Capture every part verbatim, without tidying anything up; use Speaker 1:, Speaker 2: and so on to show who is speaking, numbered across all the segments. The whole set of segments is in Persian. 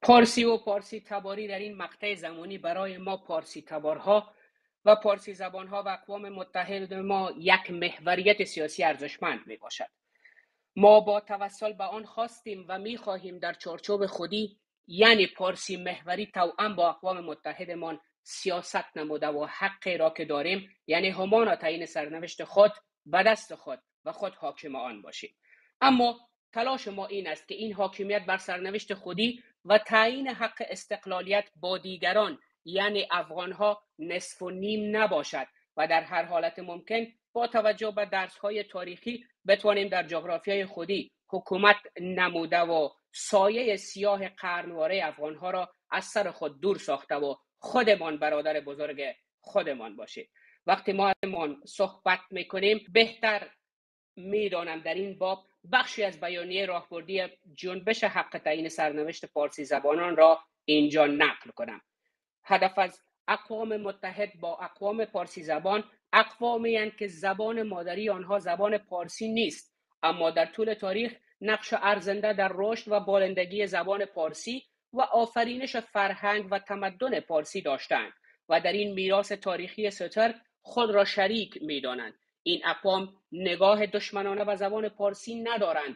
Speaker 1: پارسی و پارسی تباری در این مقطع زمانی برای ما پارسی تبارها و پارسی زبانها و اقوام متحد ما یک محوریت سیاسی ارزشمند می باشد. ما با توسل به آن خواستیم و می خواهیم در چارچوب خودی، یعنی پارسی محوری، توأم با اقوام متحدمان سیاست نموده و حقی را که داریم، یعنی همان تعیین سرنوشت خود به دست خود و خود حاکم آن باشیم. اما تلاش ما این است که این حاکمیت بر سرنوشت خودی و تعیین حق استقلالیت با دیگران، یعنی افغانها، نصف و نیم نباشد و در هر حالت ممکن با توجه به درس‌های تاریخی بتوانیم در جغرافیای خودی حکومت نموده و سایه سیاه قرنواره افغانها را از سر خود دور ساخته و خودمان برادر بزرگ خودمان باشیم. وقتی ما ازمان صحبت میکنیم، بهتر میدانم در این باب بخشی از بیانیه راهبردی جنبش حق تعیین سرنوشت پارسی زبانان را اینجا نقل کنم. هدف از اقوام متحد با اقوام پارسی زبان، اقوامی هستند که زبان مادری آنها زبان پارسی نیست، اما در طول تاریخ نقش ارزنده در رشد و بالندگی زبان پارسی و آفرینش فرهنگ و تمدن پارسی داشتند و در این میراث تاریخی ستر خود را شریک می‌دانند. این اقوام نگاه دشمنانه به زبان پارسی ندارند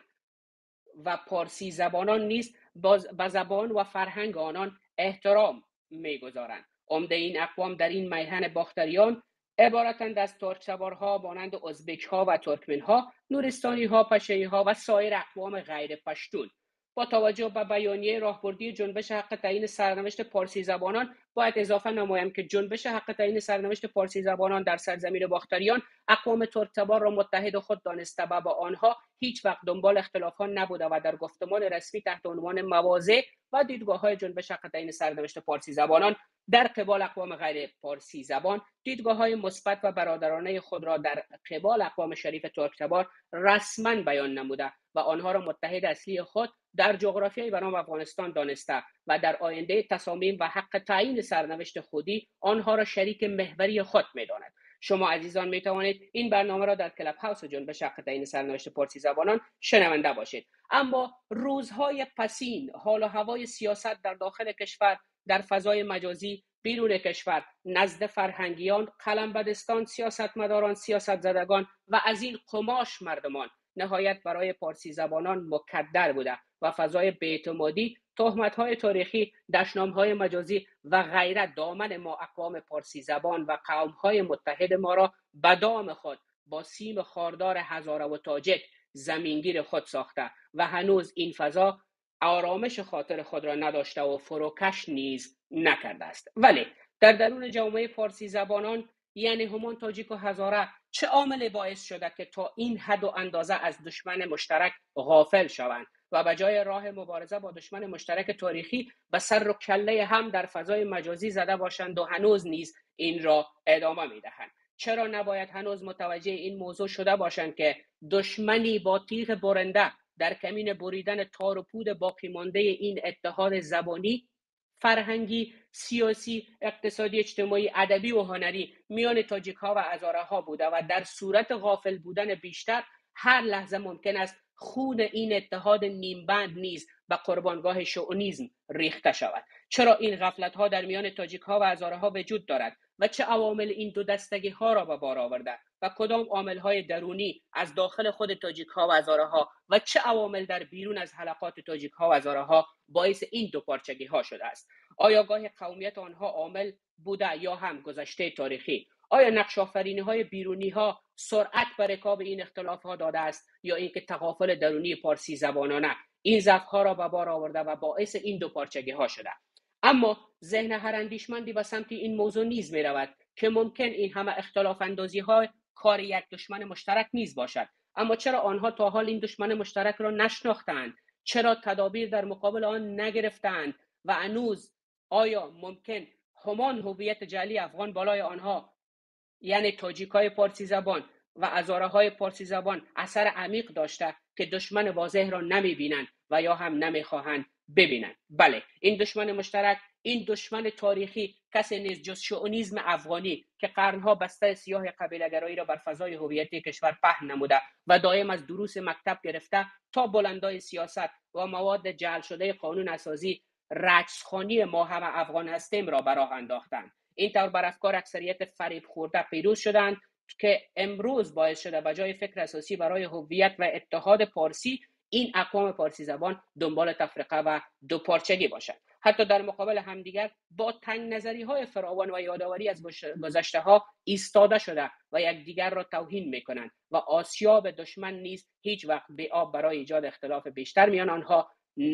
Speaker 1: و پارسی زبانان نیز به زبان و فرهنگ آنان احترام می‌گذارند. عمده این اقوام در این میهن باختریان عبارتند از ترک تبارها مانند ازبک ها و ترکمن ها، نورستانی ها، پشه‌ای ها و سایر اقوام غیر پشتون. با توجه به بیانیه راهبردی جنبش حق تعیین سرنوشت پارسی زبانان، باید اضافه نمایم که جنبش حق تعیین سرنوشت پارسی زبانان در سرزمین باختریان اقوام ترک تبار را متحد خود دانسته و با آنها هیچ وقت دنبال اختلافات نبوده و در گفتمان رسمی تحت عنوان مواضع و دیدگاه‌های جنبش حق تعیین سرنوشت پارسی زبانان در قبال اقوام غیر پارسی زبان دیدگاه‌های مثبت و برادرانه خود را در قبال اقوام شریف ترک تبار رسما بیان نموده و آنها را متحد اصلی خود در جغرافیای به نام افغانستان دانسته و در آینده تصامیم و حق تعیین سرنوشت خودی آنها را شریک محوری خود می‌داند. شما عزیزان می توانید این برنامه را در کلاب هاوس جنبش حق تعیین سرنوشت پارسی زبانان شنونده باشید. اما روزهای پسین حال و هوای سیاست در داخل کشور، در فضای مجازی، بیرون کشور، نزد فرهنگیان، قلمبدستان، سیاستمداران، سیاست زدگان و از این قماش مردمان نهایت برای پارسی زبانان مکدر بوده و فضای بی‌اعتمادی، تهمت‌های تاریخی، دشنام‌های مجازی و غیره دامن ما اقوام پارسی زبان و قوم‌های متحد ما را به دام خود با سیم خاردار هزاره و تاجک زمینگیر خود ساخته و هنوز این فضا آرامش خاطر خود را نداشته و فروکش نیز نکرده است. ولی در درون جامعه پارسی زبانان، یعنی همان تاجیک و هزاره، چه عاملی باعث شده که تا این حد و اندازه از دشمن مشترک غافل شوند و به جای راه مبارزه با دشمن مشترک تاریخی به سر و کله هم در فضای مجازی زده باشند و هنوز نیز این را ادامه میدهند؟ چرا نباید هنوز متوجه این موضوع شده باشند که دشمنی با تیغ برنده در کمین بریدن تار و پود باقی مانده این اتحاد زبانی، فرهنگی، سیاسی، اقتصادی، اجتماعی، ادبی و هنری میان تاجیک ها و هزاره ها بوده و در صورت غافل بودن بیشتر هر لحظه ممکن است خون این اتحاد نیمبند نیز به قربانگاه شئونیسم ریخته شود؟ چرا این غفلت ها در میان تاجیک ها و هزاره ها وجود دارد و چه عوامل این دو دستگی ها را به بار آورده و کدام عامل های درونی از داخل خود تاجیک ها و هزاره ها و چه عوامل در بیرون از حلقات تاجیک ها و هزاره ها باعث این دو پارچگی ها شده است؟ آیا گاه قومیت آنها عامل بوده یا هم گذشته تاریخی؟ آیا نقش آفرینی های بیرونی ها سرعت بر رکاب این اختلاف ها داده است یا اینکه تغافل درونی پارسی زبانانه این ضعف ها را به بار آورده و باعث این دو پارچگی ها شده؟ اما ذهن هر اندیشمندی به سمت این موضوع نیز می رود که ممکن این همه اختلاف اندازی ها کار یک دشمن مشترک نیز باشد. اما چرا آنها تا حال این دشمن مشترک را نشناختند؟ چرا تدابیر در مقابل آن نگرفتند؟ و هنوز آیا ممکن همان هویت جعلی افغان بالای آنها، یعنی تاجیکای پارسی زبان و هزاره های پارسی زبان، اثر عمیق داشته که دشمن واضح را نمی بینند و یا هم نمی خواهند ببینند؟ بله، این دشمن مشترک، این دشمن تاریخی کسی نیست جز شئونیسم افغانی که قرنها بستر سیاه قبیله‌گرایی را بر فضای هویتی کشور پهن نموده و دائم از دروس مکتب گرفته تا بلندای سیاست و مواد جعل شده قانون اساسی رجزخوانی ما همه افغان هستیم را به راه انداختند. این طور بر افکار اکثریت فریب خورده پیروز شدند که امروز باعث شده به جای فکر اساسی برای هویت و اتحاد پارسی، این اقوام پارسی زبان دنبال تفرقه و دو پارچگی باشند. حتی در مقابل همدیگر با تنگ نظری های فراوان و یادآوری از گذشته ها ایستاده شده و یکدیگر را توهین میکنند و آسیاب دشمن نیز هیچ وقت به آب برای ایجاد اختلاف بیشتر میان آنها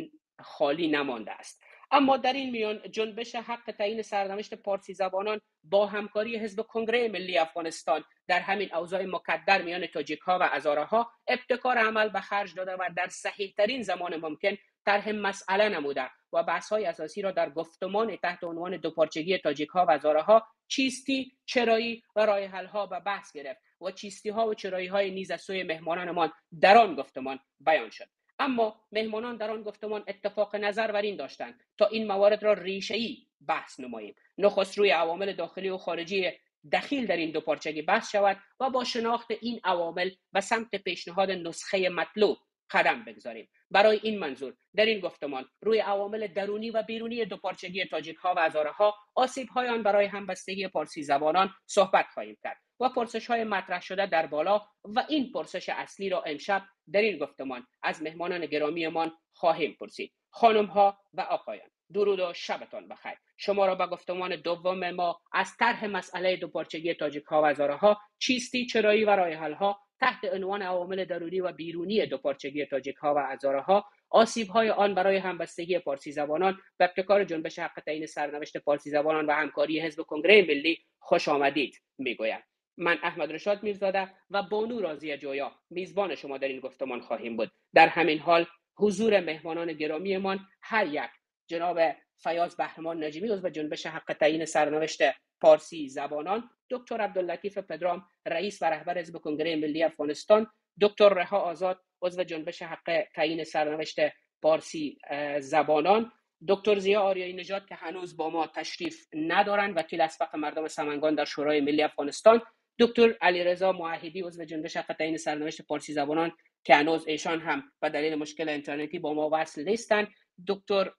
Speaker 1: خالی نمانده است. اما در این میان جنبش حق تعیین سرنوشت پارسی زبانان با همکاری حزب کنگره ملی افغانستان در همین اوضاع مکدر میان تاجیک ها و هزاره ها ابتکار عمل به خرج داده و در صحیح ترین زمان ممکن طرح مسئله نموده و بحث های اساسی را در گفتمان تحت عنوان دوپارچگی تاجیک ها و هزاره ها، چیستی، چرایی و راه حل ها به بحث گرفت و چیستی ها و چرایی های نیز از سوی مهمانانمان در آن گفتمان بیان شد. اما مهمانان در آن گفتمان اتفاق نظر بر این داشتند تا این موارد را ریشه‌ای بحث نماییم. نخست روی عوامل داخلی و خارجی دخیل در این دو پارچگی بحث شود و با شناخت این عوامل و سمت پیشنهاد نسخه مطلوب قدم بگذاریم. برای این منظور در این گفتمان روی عوامل درونی و بیرونی دو پارچگی تاجیک ها و هزاره ها، آسیب های آن برای همبستگی پارسی زبانان صحبت خواهیم کرد و پرسش های مطرح شده در بالا و این پرسش اصلی را امشب در این گفتمان از مهمانان گرامیمان خواهیم پرسید. خانم ها و آقایان، درود و شبتان بخیر. شما را به گفتمان دوم ما از طرح مسئله دوپارچگی تاجیک ها و هزاره ها، چیستی، چرایی و راه حل ها تحت عنوان عوامل درونی و بیرونی دوپارچگی تاجیک ها و هزاره ها، آسیب های آن برای همبستگی پارسی زبانان و ابتکار جنبش حق تعیین سرنوشت پارسی زبانان و همکاری حزب کنگره ملی خوش آمدید میگویم. من احمد رشاد میرزاده و بانو راضیه جویا میزبان شما در این گفتمان خواهیم بود. در همین حال حضور مهمانان گرامیمان هر یک جناب فیاض بهرمان نجیمی عضو جنبش حق تعیین سرنوشت پارسی زبانان، دکتر عبداللطیف پدرام رئیس و رهبر حزب کنگره ملی افغانستان، دکتر رها آزاد عضو جنبش حق تعیین سرنوشت پارسی زبانان، دکتر ضیا آریایی نژاد که هنوز با ما تشریف ندارند، وکیل اسبق مردم سمنگان در شورای ملی افغانستان، دکتر علیرضا موحدی عضو جنبش حق تعیین سرنوشت پارسی زبانان که هنوز ایشان هم به دلیل مشکل اینترنتی با ما وصل نیستند، دکتر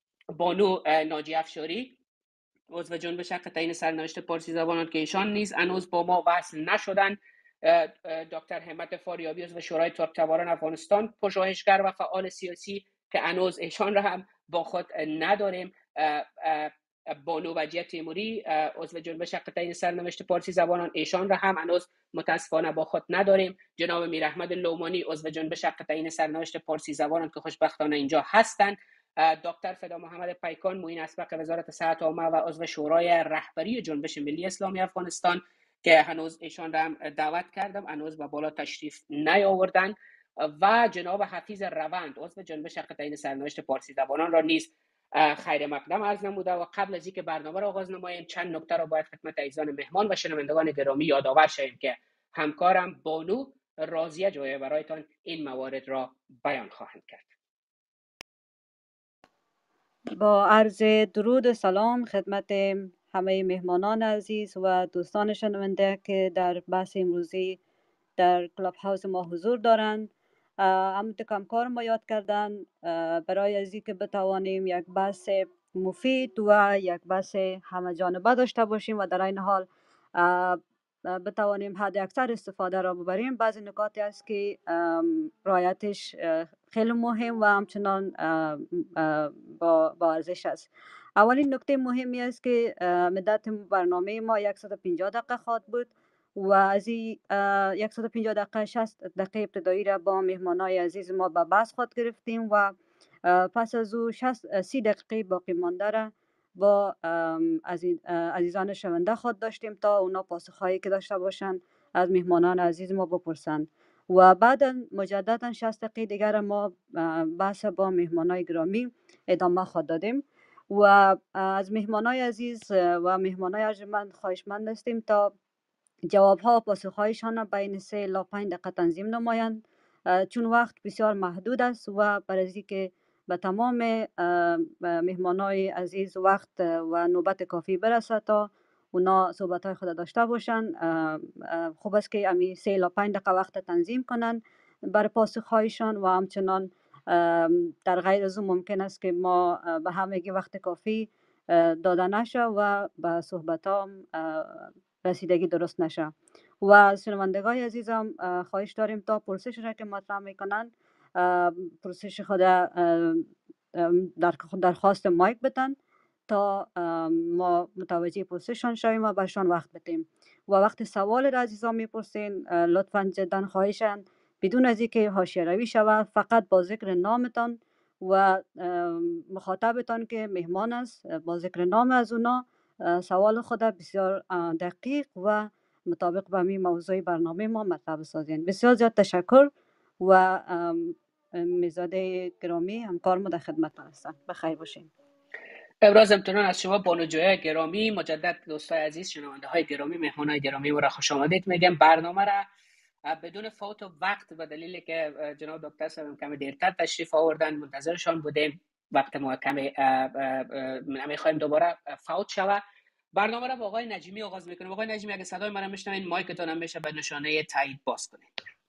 Speaker 1: بانو ناجی افشاری عضو جنبش حق تعیین سرنوشت پارسی زبانان که ایشان نیز هنوز با ما وصل نشدند، دکتر همت فاریابی عضو شورای ترکتباران افغانستان، پژوهشگر و فعال سیاسی که هنوز ایشان را هم با خود نداریم، بانو وجیه تیموری عضو جنبش حق تعیین سرنوشت پارسی زبانان، ایشان را هم هنوز متاسفانه با خود نداریم، جناب میر احمد لومانی عضو جنبش حق تعیین سرنوشت پارسی زبانان که خوشبختانه اینجا هستند، دکتر فدا محمد پیکان معین اسبق وزارت صحت عامه و عضو شورای رهبری جنبش ملی اسلامی افغانستان که هنوز ایشان را هم دعوت کردم هنوز به بالا تشریف نیاوردن، و جناب حفیظ روند عضو جنبش حق تعیین سرنوشت پارسی زبانان را نیز خیر مقدم عرض نموده و قبل از اینکه برنامه را آغاز نماییم چند نکته را باید خدمت عزیزان مهمان و شنوندگان گرامی یادآور شویم که همکارم بانو راضیه جویا برایتان این موارد را بیان خواهند کرد.
Speaker 2: با عرض درود و سلام خدمت همه مهمانان عزیز و دوستان شنونده که در بحث امروزی در کلاب هاوس ما حضور دارند. همونطور که همکار ما یاد کردن برای از اینکه بتوانیم یک بحث مفید و یک بحث همه جانبه داشته باشیم و در این حال بتوانیم حد اکثر استفاده را ببریم، بعضی نکاتی است که رعایتش خیلی مهم و همچنان با با ارزش است. اولین نکته مهمی است که مدت برنامه ما صد و پنجاه دقیقه خواهد بود و از این صد و پنجاه دقیقه شصت دقیقه ابتدایی را با مهمانای عزیز ما به بحث خود گرفتیم و پس از او سی دقیقه باقی مانده را با عزیزان شنونده خود داشتیم تا اونا پاسخهایی که داشته باشند از مهمانان عزیز ما بپرسند و بعد مجددا شصت دقیقه دیگر ما بحث با مهمانای گرامی ادامه خود دادیم و از مهمانای عزیز و مهمانای ارجمند خواهشمند هستیم تا جواب ها و پاسخ هایشان بین سه الی پنج دقیقه تنظیم نمایند چون وقت بسیار محدود است و برای اینکه به تمام مهمانای عزیز وقت و نوبت کافی برسه تا اونا صحبت های خود داشته باشن، خوب است که امی سه الی پنج دقیقه وقت تنظیم کنن برای پاسخ هایشان و همچنان در غیر از اون ممکن است که ما به همگی وقت کافی داده نشه و به صحبت هم رسیدگی درست نشه. و شنوندگان عزیزم خواهش داریم تا پرسش را که مطرح میکنن پرسش خود در درخواست مایک بدن تا ما متوجه پرسششان شویم و برشان وقت بدیم. و وقت سوال را عزیزان میپرسین لطفا جدا خواهشن بدون از اینکه حاشیه روی شود فقط با ذکر نامتان و مخاطبتان که مهمان است با ذکر نام از اونا سوال خود بسیار دقیق و مطابق با می موضوع برنامه ما مطرح سازین. بسیار زیاد تشکر و میزاده گرامی همکار ما در خدمت هستن. بخیر باشین.
Speaker 1: ابراز امتنان از شما بانوجوی گرامی. مجدد دوستای عزیز، شنونده های گرامی، مهمان های گرامی و را خوش آمدید میگم. برنامه را بدون فوت و وقت به دلیلی که جناب دکتر صاحب کمی دیرتر تشریف آوردن منتظرشان بودیم، وقت ما کمی نمیخوایم دوباره فوت شود. برنامه را با آقای نجیمی آغاز میکنیم. آقای نجیمی اگه صدای من میشنوین مایکتون هم میشه به نشانه تایید باز کنید.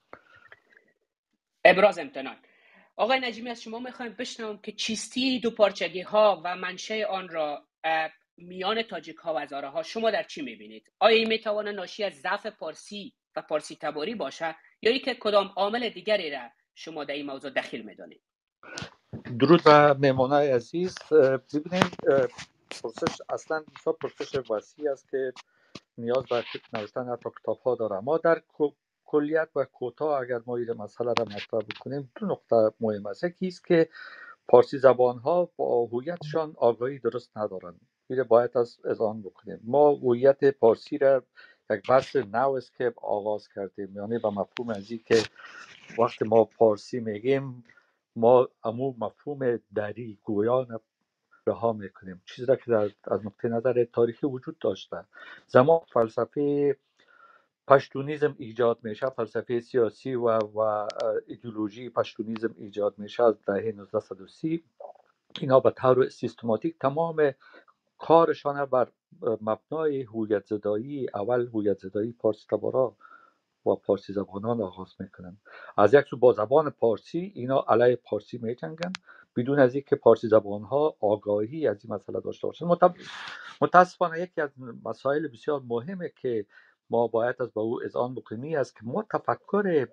Speaker 1: ابراز امتنان. آقای نجیمی از شما میخوایم بشنویم که چیستی دو پارچگی ها و منشأ آن را میان تاجیک ها و هزاره ها شما در چی میبینید؟ آیا این میتواند ناشی از ضعف پارسی و پارسی تباری باشه یا اینکه کدام عامل دیگری را شما در این موضوع دخیل میدانید؟
Speaker 3: درود و مهمانای عزیز. ببینید پرسش اصلا بسیار پرسش وسیع است که نیاز به نوشتن حتی کتاب ها داره. ما در کلیت و کوتاه اگر ما این مسئله را مطرح بکنیم دو نقطه مهم است. یکی است که پارسی زبان ها با هویتشان آگاهی درست ندارند. این باید از اذعان بکنیم. ما هویت پارسی را یک بحث نو است که آغاز کردیم، یعنی به مفهوم از این که وقتی ما پارسی میگیم ما امو مفهوم دری گویان رها میکنیم، چیزی را که در از نقطه نظر تاریخی وجود داشته. زمان فلسفه پشتونیزم ایجاد میشه، فلسفه سیاسی و و ایدئولوژی پشتونیزم ایجاد میشه از دهه نوزده و سی. اینا به طور سیستماتیک تمام کارشان بر مبنای هویت زدایی، اول هویت زدایی پارسی تبارا و پارسی زبانان آغاز میکنن. از یک سو با زبان پارسی اینا علیه پارسی میجنگن بدون از اینکه پارسی زبانها آگاهی از این مسئله داشته باشن. متاسفانه یکی از مسائل بسیار مهمه که ما باید از به او اذعان بکنیم است که ما تفکر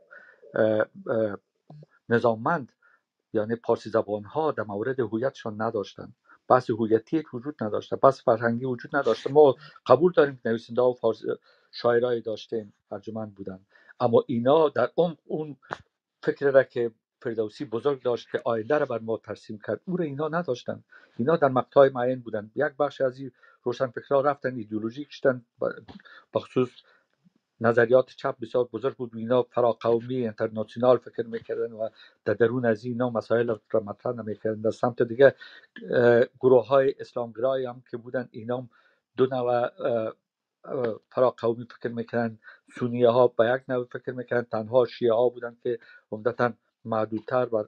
Speaker 3: نظاممند یعنی پارسی زبانها در مورد هویتشان نداشتن. بحث هویتی وجود نداشته، بحث فرهنگی وجود نداشته. ما قبول داریم که نویسنده و شاعرای داشتیم، ارجمند بودن، اما اینا در اون اون فکر را که فردوسی بزرگ داشت که آینده را بر ما ترسیم کرد او را اینا نداشتن. اینا در مقطع معین بودن. یک بخش از این روشنفکرها رفتن ایدئولوژی کشتن، بخصوص نظریات چپ بسیار بزرگ بود. اینا فراقومی اینترنشنال فکر میکردن و در درون از اینا مسائل را مطرح نمیکردن. در سمت دیگه گروه های اسلامگرایی هم که بودن اینا دو نوع فراقومی فکر میکردن. سنیه ها به یک نوع فکر میکردن، تنها شیعه ها بودن که عمدتاً محدودتر و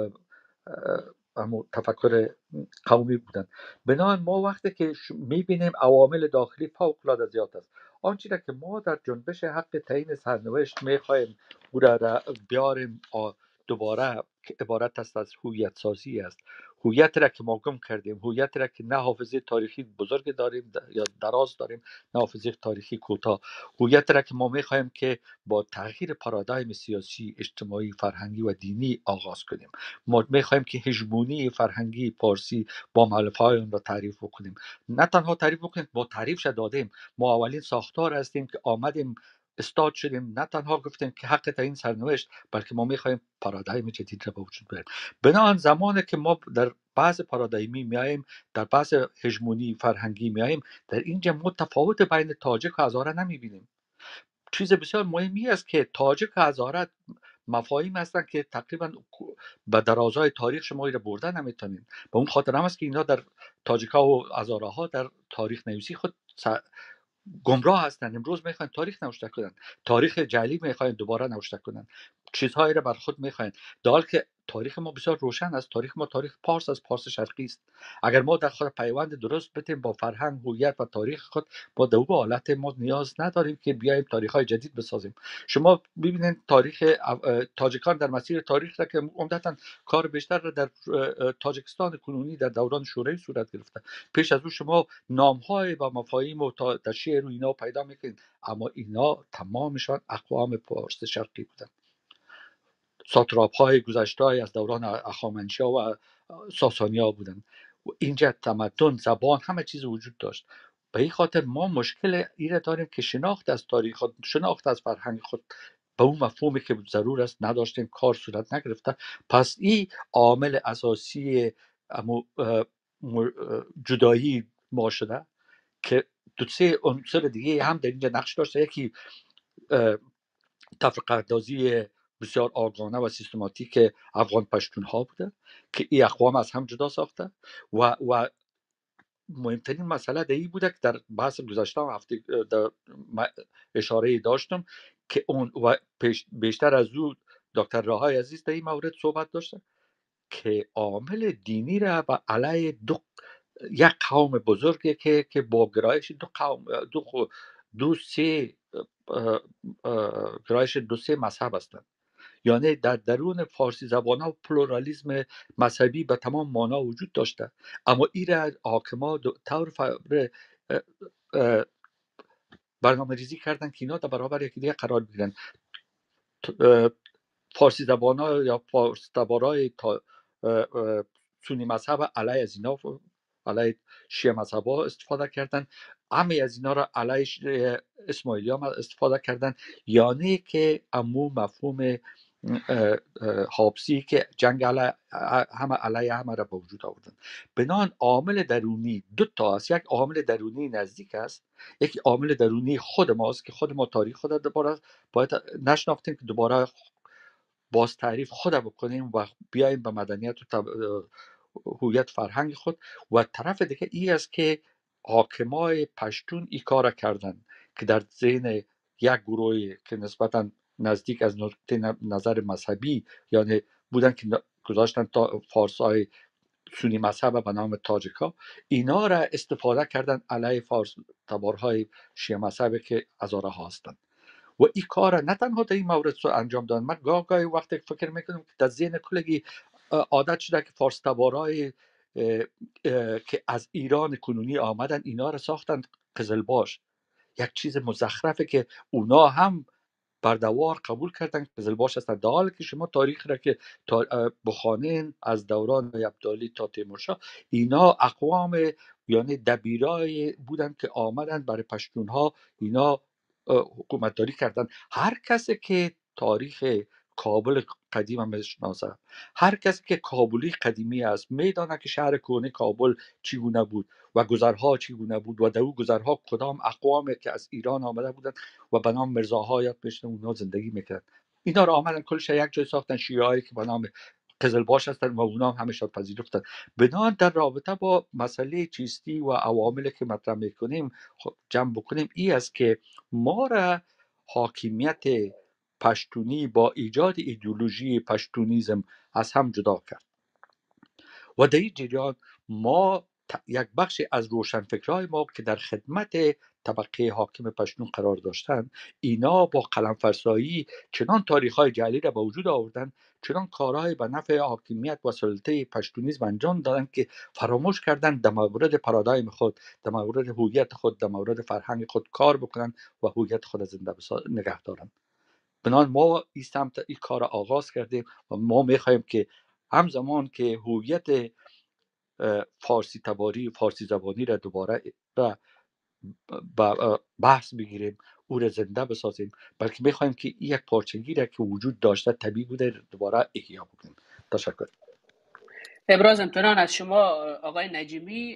Speaker 3: تفکر قومی بودن. بنابراین ما وقتی که میبینیم عوامل داخلی فوق العاده زیاد است. آنچه را که ما در جنبش حق تعیین سرنوشت میخوایم او را بیاریم دوباره که عبارت است از هویت سازی است. هویت را که ما گم کردیم، هویت را که نه حافظه تاریخی بزرگ داریم یا دراز داریم، نه حافظه تاریخی کوتاه. هویت را که ما میخوایم که با تغییر پارادایم سیاسی، اجتماعی، فرهنگی و دینی آغاز کنیم. ما میخوایم که هژمونی فرهنگی پارسی با مؤلفه‌های اون را تعریف بکنیم. نه تنها تعریف بکنیم، با تعریفش دادیم. ما اولین ساختار هستیم که آمدیم استاد شدیم. نه تنها گفتیم که حق تعیین سرنوشت، بلکه ما میخوایم پارادایم جدید را به وجود بیاریم. بنابراین زمانی که ما در بحث پارادایمی میایم، در بحث هژمونی فرهنگی میایم، در اینجا متفاوت بین تاجیک و هزاره نمیبینیم. چیز بسیار مهمی است که تاجیک و هزاره مفاهیم هستند که تقریبا به درازای تاریخ شما را برده نمیتونید. به اون خاطر هم است که اینا در تاجیک‌ها و هزاره‌ها در تاریخ نویسی خود گمراه هستند. امروز میخواین تاریخ نوشته کنن، تاریخ جعلی میخواین دوباره نوشته کنن، چیزهایی را بر خود میخواین، در حالی که تاریخ ما بسیار روشن است. تاریخ ما تاریخ پارس از پارس شرقی است. اگر ما در خود پیوند درست بتیم با فرهنگ، هویت و تاریخ خود، با دو حالت ما نیاز نداریم که بیایم تاریخ‌های جدید بسازیم. شما ببینید تاریخ تاجیکان در مسیر تاریخ را که عمدتاً کار بیشتر را در تاجیکستان کنونی در دوران شوروی صورت گرفته. پیش از او شما نام‌های و مفاهیم و در شعر و اینا پیدا می‌کنید، اما اینا تمامشان اقوام پارس شرقی بودند. ساتراپ‌های گذشته از دوران اخامنشا و ساسانیا بودند. و اینجا تمدن، زبان، همه چیز وجود داشت. به این خاطر ما مشکل ایره داریم که شناخت از تاریخ خود، شناخت از فرهنگ خود به اون مفهومی که ضرور است نداشتیم، کار صورت نگرفته. پس این عامل اساسی جدایی ما شده که دو سه عنصر دیگه هم در اینجا نقش داشته. یکی تفرقه اندازی بسیار آگاهانه و سیستماتیک افغان پشتون ها بوده که این اقوام از هم جدا ساخته و و مهمترین مسئله در این بوده که در بحث گذشته هفته در اشاره داشتم که اون و بیشتر از او دکتر راهای عزیز در این مورد صحبت داشته که عامل دینی را به علیه دو یک قوم بزرگی که که با گرایش دو قوم دو دو سه گرایش دو سه مذهب هستند. یعنی در درون فارسی زبان ها پلورالیسم مذهبی به تمام معنا وجود داشته، اما این را حاکما طور برنامه ریزی کردن که اینا در برابر یکی دیگه قرار بگیرن. فارسی زبان ها یا فارسی تبارای سنی مذهب علیه از اینا، علیه شیعه مذهب ها استفاده کردن، همه از اینا را علیه اسماعیلی ها استفاده کردن. یعنی که امو مفهوم حابسی که جنگ علیه همه علیه همه را به وجود آوردن. بنان عامل درونی دو تا است. یک عامل درونی نزدیک است، یک عامل درونی خود ماست که خود ما تاریخ خود دوباره باید نشناختیم که دوباره باز تعریف خود بکنیم و بیایم به مدنیت و هویت فرهنگ خود. و طرف دیگه ای است که حاکمای پشتون ای کار کردن که در ذهن یک گروهی که نسبتاً نزدیک از نقطه نظر مذهبی یعنی بودن که گذاشتن تا فارسای سنی مذهب به نام تاجیکا، اینا را استفاده کردن علیه فارس تبارهای شیعه مذهب که هزاره ها هستند. و این کار نه تنها در این مورد رو انجام دادن. من گاه گاهی وقتی فکر میکنم که در ذهن کلگی عادت شده که فارس تبارهای که از ایران کنونی آمدن اینا را ساختن قزلباش، یک چیز مزخرفه که اونا هم بردوار قبول کردن که قزلباش هستن، در حالی که شما تاریخ را که بخوانین از دوران ابدالی تا تیمورشاه، اینا اقوام یعنی دبیرای بودن که آمدن برای پشتون ها اینا حکومت داری کردن. هر کسی که تاریخ کابل قدیم هم میشناسه، هر کسی که کابلی قدیمی است میدانه که شهر کهنه کابل چگونه بود و گذرها چگونه بود و در او گذرها کدام اقوامی که از ایران آمده بودند و به نام مرزاها یاد میشن اونها زندگی میکردن. اینا رو آمدن کلش یک جای ساختن، شیعه‌ای که به نام قزلباش هستن و اونا هم همیشه پذیرفتن. بنابراین در رابطه با مسئله چیستی و عواملی که مطرح میکنیم خب جمع بکنیم این است که ما را حاکمیت پشتونی با ایجاد ایدئولوژی پشتونیزم از هم جدا کرد و در این جریان ما یک بخش از روشنفکرهای ما که در خدمت طبقه حاکم پشتون قرار داشتند، اینا با قلم فرسایی چنان تاریخ‌های جعلی را به وجود آوردن، چنان کارهای به نفع حاکمیت و سلطه پشتونیسم انجام دادن که فراموش کردن در مورد پارادایم خود، در مورد هویت خود، در مورد فرهنگ خود کار بکنن و هویت خود زنده نگه دارن. بنابراین ما این سمت این کار آغاز کردیم و ما میخوایم که همزمان که هویت فارسی تباری فارسی زبانی را دوباره با بحث بگیریم، او را زنده بسازیم، بلکه میخوایم که یک پارچگی را که وجود داشته طبیعی بوده دوباره احیا بکنیم. تشکر.
Speaker 1: ابراز امتنان از شما آقای نجیمی.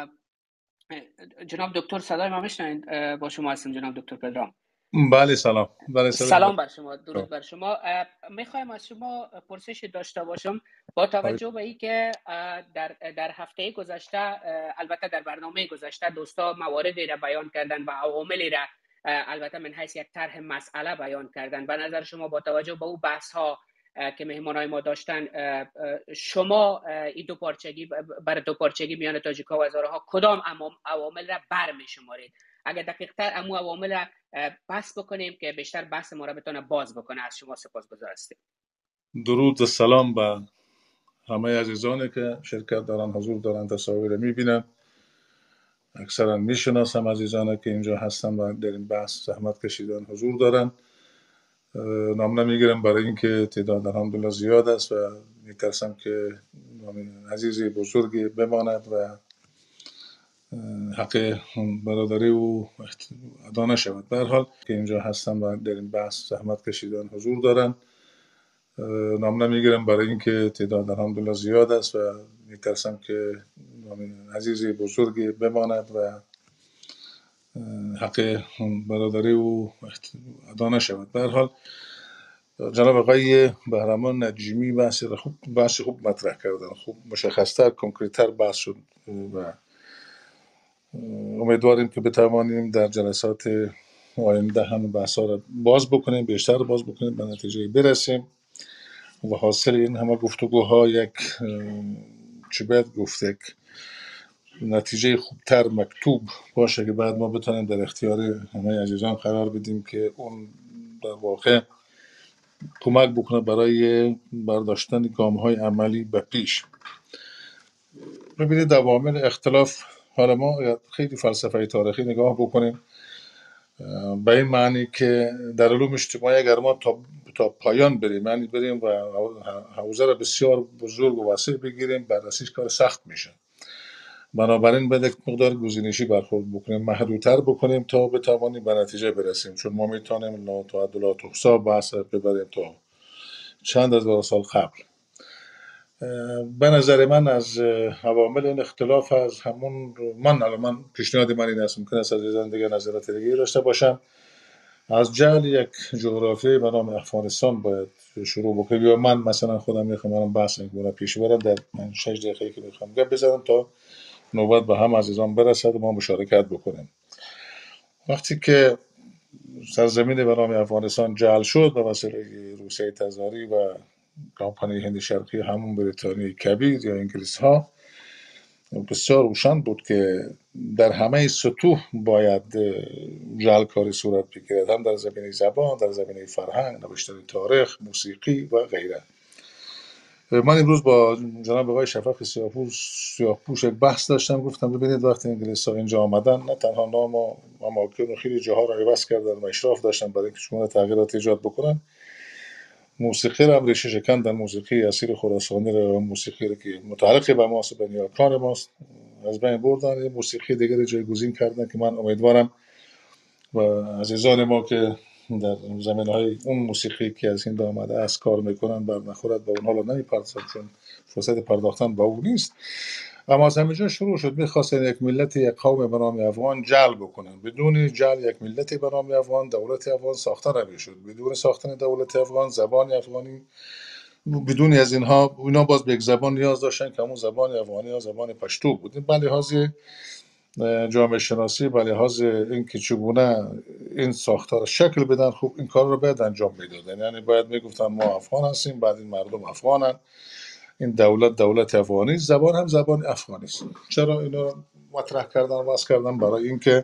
Speaker 1: جناب دکتر صدای ما میشنید؟ با شما هستم جناب دکتر پدرام.
Speaker 4: بله سلام. بله سلام.
Speaker 1: سلام بر شما، درود بر شما. میخوایم از شما پرسش داشته باشم با توجه به اینکه در در هفته گذشته، البته در برنامه گذشته دوستا مواردی را بیان کردن و عواملی را البته من حیث یک طرح مسئله بیان کردن. به نظر شما با توجه به اون بحث ها که مهمانای ما داشتن، شما این دو پارچگی برای دو پارچگی میان تاجیک‌ها و هزاره‌ها کدام عوامل را برمی‌شمارید؟ اگر دقیق‌تر امو عوامل را بحث بکنیم که بیشتر بحث ما را بتونه باز بکنه. از شما سپاسگزار هستیم.
Speaker 4: درود و سلام به همه عزیزانی که شرکت دارن، حضور دارن، تصاویر میبینن. اکثرا میشناسم عزیزانی که اینجا هستن و در این بحث زحمت کشیدن، حضور دارن. نام نمیگیرم برای اینکه تعداد الحمدلله زیاد است و میترسم که عزیزی بزرگی بماند و حق برادری او ادا نشود. به هر حال که اینجا هستن و در این بحث زحمت کشیدن، حضور دارن. نام نمیگیرم برای اینکه تعداد الحمدلله زیاد است و میترسم که عزیزی بزرگی بماند و حق برادری او ادا نشود. به هر حال جناب آقای بهرمان نجیمی بحث خوب بحث خوب مطرح کردن، خوب مشخص‌تر، کنکریت‌تر بحث شد و امیدواریم که بتوانیم در جلسات آینده هم بحث‌ها را باز بکنیم، بیشتر باز بکنیم، به نتیجه برسیم و حاصل این همه گفتگوها یک چه باید گفت یک نتیجه خوبتر مکتوب باشه که بعد ما بتونیم در اختیار همه عزیزان قرار بدیم که اون در واقع کمک بکنه برای برداشتن گام‌های عملی به پیش. ببینید عوامل اختلاف، حالا ما خیلی فلسفه تاریخی نگاه بکنیم به این معنی که در علوم اجتماعی اگر ما تا, تا پایان بریم، یعنی بریم و حوزه را بسیار بزرگ و وسیع بگیریم، بررسیش کار سخت میشه. بنابراین باید یک مقدار گزینشی برخورد بکنیم، محدودتر بکنیم تا بتوانیم به نتیجه برسیم، چون ما میتونیم لا تعد لا تحصی بحث ببریم تا چند هزار سال قبل. به نظر من از عوامل این اختلاف از همون من الان من پیشنهاد من این است، ممکن است عزیزان دیگه نظرات دیگه داشته باشن، از جعل یک جغرافیایی به نام افغانستان باید شروع بکنیم. یا من مثلا خودم میخوام بحث کنم پیش برم در شش دقیقه که میخوام گپ بزنم تا نوبت به هم عزیزان برسد و ما مشارکت بکنیم. وقتی که سرزمین به نام افغانستان جعل شد به وسیله روسیه تزاری و کمپانی هند شرقی، همون بریتانیای کبیر یا انگلیس ها، بسیار روشن بود که در همه سطوح باید جعل کاری صورت بگیرد، هم در زمینه زبان، در زمینه فرهنگ، نوشتن تاریخ، موسیقی و غیره. من امروز با جناب آقای شفق سیاهپوش یک بحث داشتم، گفتم ببینید وقتی انگلیس ها اینجا آمدن نه تنها نام و اماکن و خیلی جاها را عوض کردن و اشراف داشتن برای اینکه چگونه تغییرات ایجاد بکنن، موسیقی را هم ریشه شکندن، موسیقی اصیل خراسانی را، موسیقی را که متعلق به ماست، به نیاکان ماست، از بین بردن. موسیقی دیگری جایگزین کردن که من امیدوارم و عزیزان ما که در زمینه‌های اون موسیقی که از هند آمده از کار میکنن بر نخورد و اونها رو نمیپردازن، چون فرصت پرداختن با اون نیست. اما از همینجا شروع شد میخواستن یک ملت، یک قوم به نام افغان جعل بکنن. بدون جعل یک ملت به نام افغان، دولت افغان ساخته نمیشد. بدون ساختن دولت افغان، زبان افغانی، بدون از اینها اینا باز به یک زبان نیاز داشتن که همون زبان افغانی یا زبان پشتو بود. به لحاظ جامعه شناسی، به لحاظ اینکه چگونه این ساختار شکل بدن، خوب این کار رو باید انجام میدادن. یعنی باید میگفتن ما افغان هستیم، بعد این مردم افغانن، این دولت دولت افغانی، زبان هم زبان افغانی است. چرا اینا مطرح کردن و واسه کردن؟ برای اینکه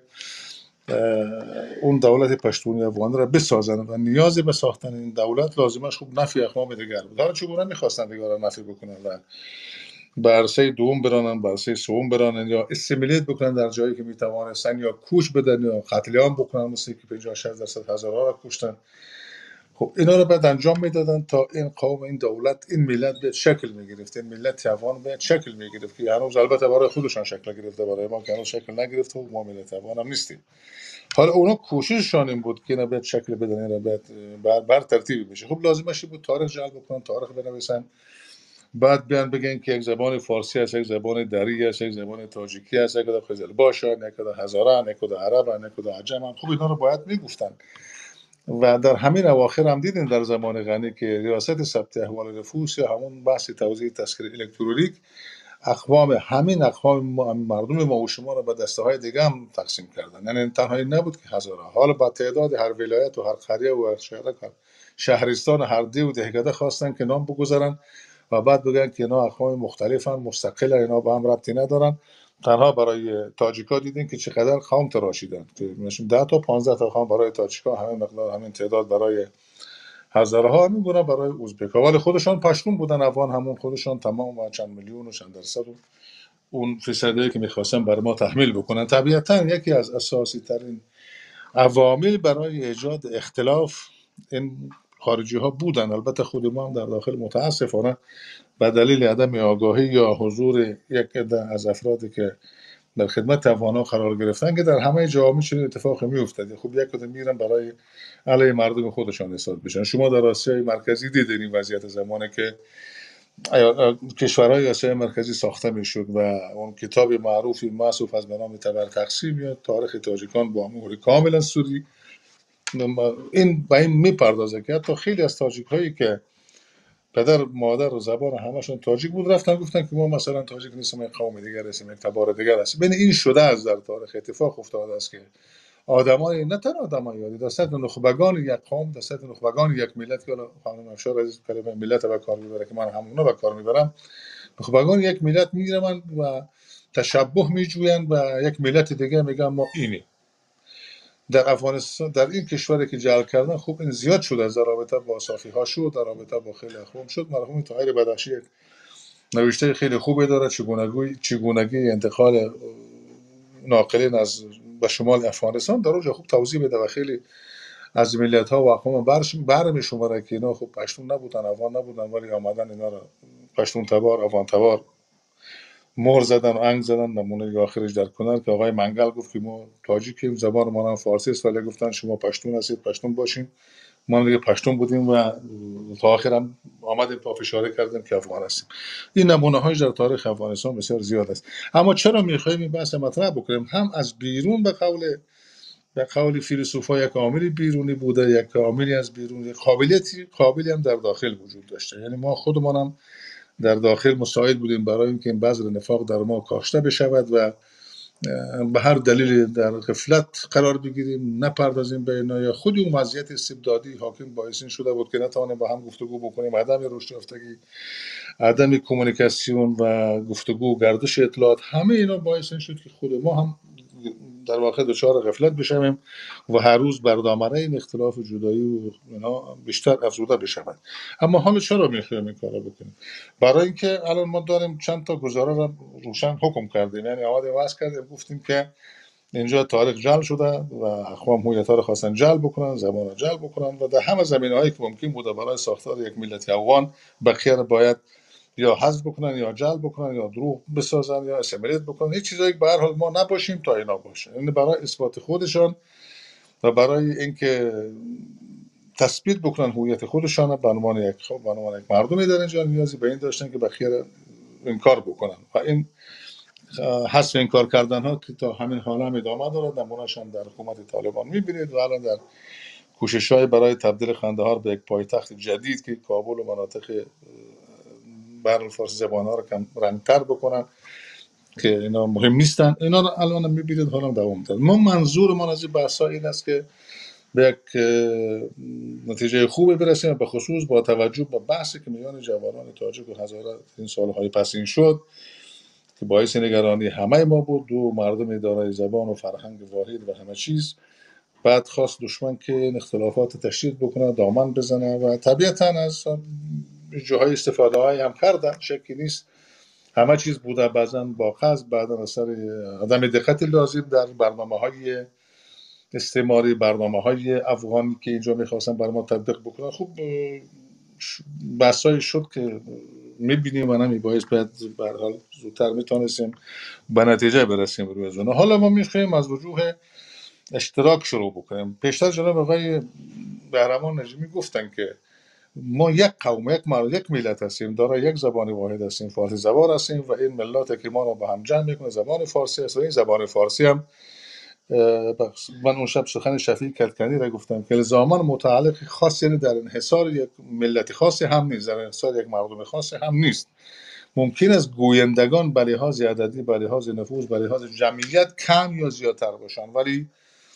Speaker 4: اون دولت پشتونی افغانی را بسازن و نیازی به ساختن این دولت لازمش خوب نفی اقوام دیگر بود. حالا چگونه میخواستن دیگر را نفی بکنن و به عرصه دوم برانن، به عرصه سوم برانن، یا اسیمیلیت بکنن در جایی که میتوانستن، یا کوچ بدن یا قتل عام بکنن، مثل که پنجاه شصت درصد هزارها را کشتن. خب اینا رو بعد انجام میدادن تا این قوم، این دولت، این ملت به شکل میگرفت، این ملت افغان به شکل میگرفت که هنوز البته برای خودشان شکل گرفته، برای ما که هنوز شکل نگرفته و ما ملت افغان هم نیستیم. حالا اونا کوشششان این بود که اینا به شکل بدن، اینا بعد بر, بر ترتیب بشه. خب لازمش بود تاریخ جعل بکنن، تاریخ بنویسن، بعد بیان بگن که یک زبان فارسی است، یک زبان دری است، یک زبان تاجیکی است، یک کدام قزلباش است، یک کدام هزاره، یک کدام عرب، یک کدام عجم. خب اینا رو باید میگفتن. و در همین اواخر هم دیدین در زمان غنی که ریاست ثبت احوال نفوس یا همون بحث توزیع تذکره الکترونیک اقوام همین اقوام مردم ما و شما را به دسته های دیگه هم تقسیم کردن. یعنی تنهایی نبود که هزارها، حالا با تعداد هر ولایت و هر قریه و هر شهر شهرستان هر دی و دهکده خواستن که نام بگذارن و بعد بگن که اینا اقوام مختلفن، مستقلن، اینا با هم ربطی ندارن. تنها برای تاجیکا دیدین که چقدر قوم تراشیدن که مثلا ده تا پانزده تا قوم برای تاجیکا، همین مقدار همین تعداد برای هزارها، همین گونه برای ازبکا، ولی خودشان پشتون بودن، افغان همون خودشان تمام و چند میلیون و چند درصد و اون فیصدی که میخواستن بر ما تحمیل بکنن. طبیعتا یکی از اساسی ترین عوامل برای ایجاد اختلاف این خارجی ها بودن. البته خود ما هم در داخل متاسفانه به دلیل عدم آگاهی یا حضور یک عده از افرادی که در خدمت افغان‌ها قرار گرفتن که در همه جوامع چنین اتفاقی میافتاد. خب یک کدوم میرن برای علیه مردم خودشان حساب بشن. شما در آسیای مرکزی دیدین این وضعیت زمانی که کشورهای آسیای مرکزی ساخته میشد و اون کتاب معروفی معروف از به نام تبر تقسیم یا تاریخ تاجیکان با امور کاملا سوری، این به این میپردازه که حتی خیلی از تاجیک هایی که پدر مادر و زبان همشون تاجیک بود رفتن گفتن که ما مثلا تاجیک نیستیم، یک قوم دیگر هستیم، یک تبار دیگر هستیم. ببین این شده از در تاریخ اتفاق افتاده است که آدمای نه تنها آدمای یادی در سطح نخبگان یک قوم، در سطح نخبگان یک ملت، که خانم افشار عزیز کلمه ملت به کار میبره که من همونا به کار میبرم، نخبگان یک ملت میگیرن و تشبه میجوین و یک ملت دیگه میگن ما اینی. در افغانستان در این کشوری که جعل کردن خوب این زیاد شد، از رابطه با صافی ها شد، در رابطه با خیلی اقوام شد. مرحوم طاهر بدخشی نوشته خیلی خوبی داره چگونگی چگونگی انتقال ناقلین از به شمال افغانستان، در اونجا خوب توضیح بده و خیلی از ملت ها و اقوام برش برمی شماره که اینا خوب پشتون نبودن، افغان نبودن، ولی آمدن اینا را پشتون تبار، افغان تبار مهر زدن و انگ زدن. نمونه آخرش در کنار که آقای منگل گفت که ما تاجیکیم، زبان ما هم فارسی است، ولی گفتن شما پشتون هستید، پشتون باشین. ما دیگه پشتون بودیم و تا آخرم آمدیم پافشاری کردیم که افغان هستیم. این نمونه هایش در تاریخ افغانستان بسیار زیاد است. اما چرا میخوایم این بحث مطرح بکنیم؟ هم از بیرون به قول به قول فیلسوفا یک عاملی بیرونی بوده، یک عاملی از بیرون، یک قابلیتی قابلی هم در داخل وجود داشته. یعنی ما خودمان هم در داخل مساعد بودیم برای اینکه این بذر نفاق در ما کاشته بشود و به هر دلیل در غفلت قرار بگیریم، نپردازیم به اینا، یا خود اون وضعیت استبدادی حاکم باعث این شده بود که نتوانیم با هم گفتگو بکنیم. عدم رشد یافتگی، عدم کمیونیکاسیون و گفتگو و گردش اطلاعات، همه اینا باعث این شد که خود ما هم در واقع دچار غفلت بشویم و هر روز بر دامنه این اختلاف جدایی و اینا بیشتر افزوده بشود. اما حالا چرا میخوایم این کارا بکنیم؟ برای اینکه الان ما داریم چند تا گزاره را روشن حکم کردیم، یعنی آمدیم واسه کردیم گفتیم که اینجا تاریخ جعل شده و اقوام هویت‌ها را خواستن جعل بکنن، زبان را جعل بکنن و در همه زمینه‌هایی که ممکن بوده برای ساختار یک ملت افغان بقیه را باید یا حذف بکنن یا جعل بکنن یا دروغ بسازن یا اسیمیلیت بکنن. هیچ چیزایی به هر حال ما نباشیم تا اینا باشه. یعنی برای اثبات خودشان و برای اینکه تثبیت بکنن هویت خودشان به عنوان یک به عنوان یک مردمی در اینجا، نیازی به این داشتن که بخیه انکار بکنن و این حذف انکار کردن ها که تا همین حال هم ادامه دارد. نمونه‌اش هم در حکومت طالبان می‌بینید و الان در کوشش‌های برای تبدیل قندهار به یک پایتخت جدید که کابل و مناطق بر فارسی زبان‌ها رو کم رنگ‌تر بکنن که اینا مهم نیستن. اینا رو الان می‌بینید حالا دوام داره. ما منظورمان از این بحث‌ها این است که به یک نتیجه خوبی برسیم، به خصوص با توجه به بحثی که میان جوانان تاجیک و هزاره این سال‌های پسین شد که باعث نگرانی همه ما بود. دو مردم دارای زبان و فرهنگ واحد و همه چیز، بعد خواست دشمن که این اختلافات تشدید بکنه، دامن بزنه و طبیعتاً از جاهای استفاده های هم کردن، شکی نیست. همه چیز بوده بعضاً با قصد، بعداً اثر عدم دقت لازم در برنامه های استعماری، برنامه های افغانی که اینجا میخواستن بر ما تطبیق بکنن. خوب بحثایی شد که میبینیم و نمی باعث باید به هر حال زودتر میتونستیم به نتیجه برسیم روی زونه. حالا ما میخوایم از وجوه اشتراک شروع بکنیم. پیشتر جناب آقای بهرمان نجمی گفتن که ما یک قوم، یک مرد، یک ملت هستیم، دارای یک زبان واحد هستیم، فارسی زبان هستیم و این ملت که ما رو با هم جمع میکنه زبان فارسی است و این زبان فارسی هم من اون شب سخن شفیع کلکنی را گفتم که الزاما متعلق خاص، یعنی در انحصار یک ملت خاصی هم نیست، در انحصار یک مردم خاصی هم نیست، ممکن است گویندگان به لحاظ عددی، به لحاظ نفوذ، به لحاظ جمعیت کم یا زیادتر باشن، ولی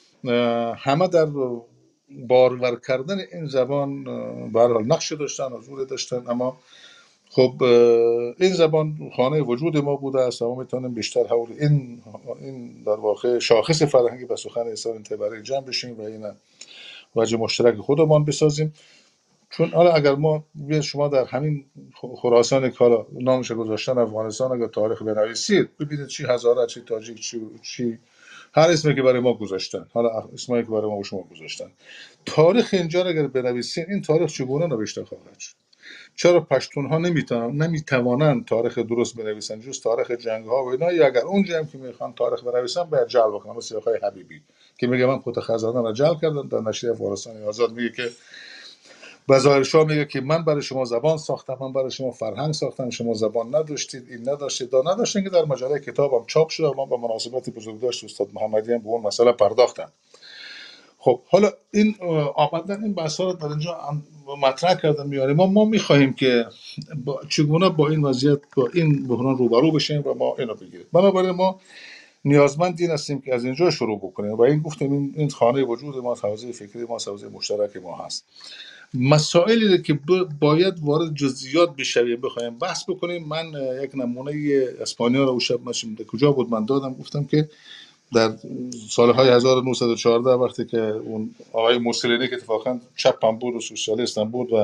Speaker 4: همه در بارور کردن این زبان به هر حال نقش داشتن، حضور داشتن. اما خب این زبان خانه وجود ما بوده است و ما میتونیم بیشتر حول این این در واقع شاخص فرهنگی به سخن احسان تبری جمع بشیم و این وجه مشترک خودمان بسازیم. چون حالا اگر ما شما در همین خراسان کالا نامش گذاشتن افغانستان اگر تاریخ بنویسید ببینید چی هزاره، چی تاجیک، چی چی هر اسمی که برای ما گذاشتن، حالا اسمایی که برای ما و شما گذاشتن، تاریخ اینجا اگر بنویسید این تاریخ چگونه نوشته خواهد شد؟ چرا پشتون ها نمیتونن نمیتوانند تاریخ درست بنویسن جز تاریخ جنگ ها و اینا، یا اگر اونجا هم که میخوان تاریخ بنویسن باید جعل بکنن، مثل آقای حبیبی که میگه من پوت خزانه را جعل کردم، در نشریه افغانستان آزاد میگه که به ظاهر شاه میگه که من برای شما زبان ساختم، من برای شما فرهنگ ساختم، شما زبان نداشتید، این نداشتید، دا نداشتین، که در مجله کتابم چاپ شده. من با مناسبت بزرگداشت استاد محمدی هم به اون مسئله پرداختم. خب حالا این آمدن این بحثا رو در اینجا مطرح کردن میاره. ما ما میخواهیم که با چگونه با این وضعیت، با این بحران روبرو بشیم و ما اینو بگیریم. بنابراین ما نیازمند این هستیم که از اینجا شروع بکنیم و این گفتیم این این خانه وجود ما، حوزه فکری ما، حوزه مشترک ما هست. مسائلی که باید وارد جزئیات بشویم بخوایم بحث بکنیم. من یک نمونه اسپانیا رو شب ماشیم کجا بود من دادم، گفتم که در سالهای هزار و نهصد و چهارده وقتی که اون آقای موسولینی که اتفاقا چپم بود و سوسیالیست هم بود و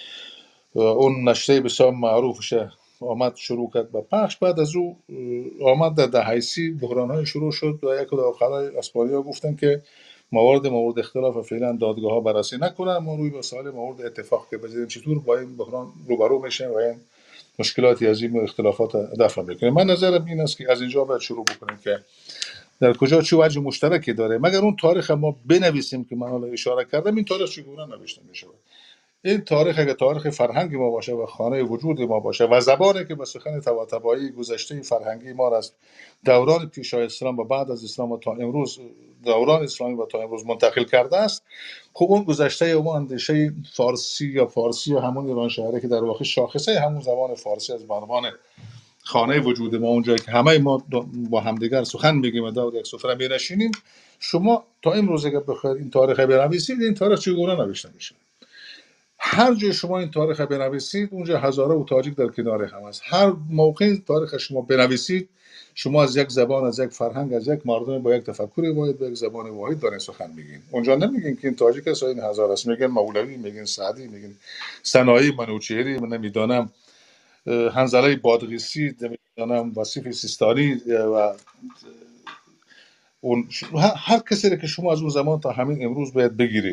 Speaker 4: اون نشریه بسیار معروفش آمد شروع کرد به پخش، بعد از او آمد در دهه سی بحران‌های شروع شد و یک داخلای اسپانیا گفتن که موارد مورد اختلاف فعلا دادگاه ها بررسی نکنن، ما روی مسائل مورد اتفاق که بزنیم چطور با این بحران روبرو میشیم و این مشکلاتی از این اختلافات دفع میکنیم. من نظرم این است که از اینجا باید شروع بکنیم که در کجا چه وجه مشترکی داره. مگر اون تاریخ ما بنویسیم که من حالا اشاره کردم، این تاریخ چگونه نوشته میشه؟ این تاریخ اگه تاریخ فرهنگی ما باشه و خانه وجود ما باشه و زبانی که به سخن طباطبایی گذشته فرهنگی ما است دوران پیش از اسلام و بعد از اسلام و تا امروز دوران اسلامی و تا امروز منتقل کرده است، خب اون گذشته ما اندیشه فارسی یا فارسی یا همون ایران شهری که در واقع شاخصه همون زبان فارسی از عنوان خانه وجود ما، اونجایی که همه ما با همدیگر سخن میگیم و دور یک سفره می‌نشینیم، شما تا امروز اگه بخواید این تاریخ بنویسید این تاریخ چگونه نوشته میشه؟ هر جای شما این تاریخ بنویسید اونجا هزاره و تاجیک در کنار هم است. هر موقع این تاریخ شما بنویسید شما از یک زبان، از یک فرهنگ، از یک مردم با یک تفکر واحد با یک زبان واحد دارین سخن میگین. اونجا نمیگین که این تاجیک است این هزاره است، میگن مولوی، میگن سعدی، میگن سنایی، منوچهری، من نمیدونم حنظله بادغیسی، نمیدونم وصیف سیستانی و اون هر کسی که شما از اون زمان تا همین امروز باید بگیرید